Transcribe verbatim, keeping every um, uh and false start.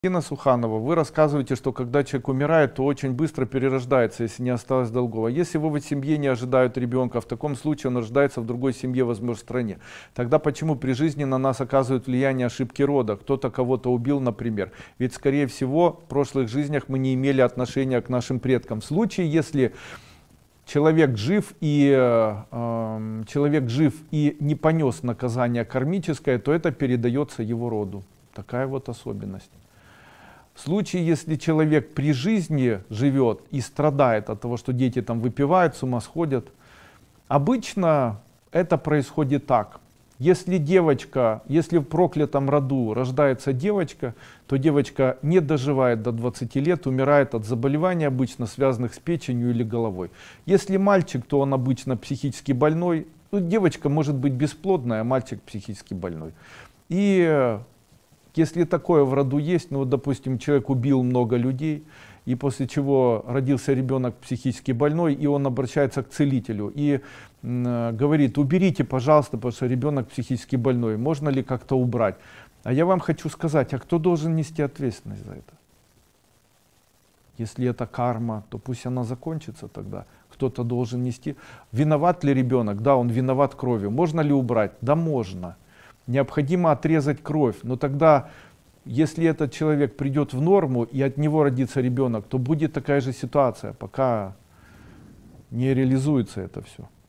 Инна Суханова, вы рассказываете, что когда человек умирает, то очень быстро перерождается, если не осталось долгов. А если в его семье не ожидают ребенка, в таком случае он рождается в другой семье, возможно, в стране. Тогда почему при жизни на нас оказывают влияние ошибки рода? Кто-то кого-то убил, например. Ведь, скорее всего, в прошлых жизнях мы не имели отношения к нашим предкам. В случае, если человек жив и, э, человек жив и не понес наказание кармическое, то это передается его роду. Такая вот особенность. В случае, если человек при жизни живет и страдает от того, что дети там выпивают, с ума сходят, обычно это происходит так. Если девочка, если в проклятом роду рождается девочка, то девочка не доживает до двадцати лет, умирает от заболеваний, обычно связанных с печенью или головой. Если мальчик, то он обычно психически больной. Ну, девочка может быть бесплодная, а мальчик психически больной. И если такое в роду есть, ну вот, допустим, человек убил много людей, и после чего родился ребенок психически больной, и он обращается к целителю и э, говорит: уберите, пожалуйста, потому что ребенок психически больной, можно ли как-то убрать? А я вам хочу сказать, а кто должен нести ответственность за это? Если это карма, то пусть она закончится тогда. Кто-то должен нести. Виноват ли ребенок? Да, он виноват кровью. Можно ли убрать? Да, можно. Необходимо отрезать кровь, но тогда, если этот человек придет в норму и от него родится ребенок, то будет такая же ситуация, пока не реализуется это все.